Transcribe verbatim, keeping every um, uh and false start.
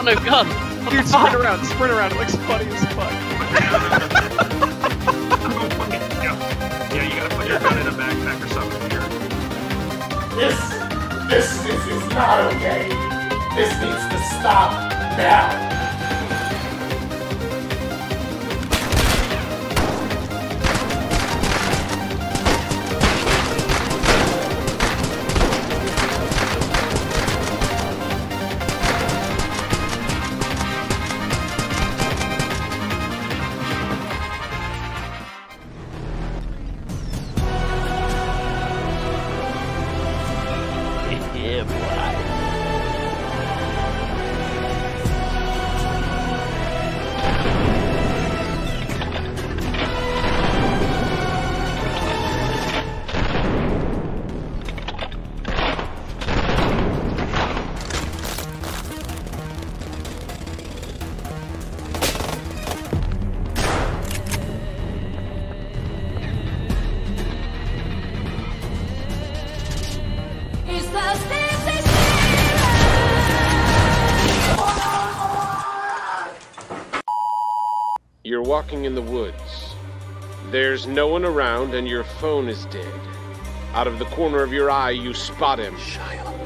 found a gun. Dude, sprint around, sprint around. It looks funny as fuck. Yeah, you gotta put your gun in a backpack or something here. This, this, this is not okay. This needs to stop now. Yeah, boy. You're walking in the woods. There's no one around and your phone is dead. Out of the corner of your eye, you spot him. Shia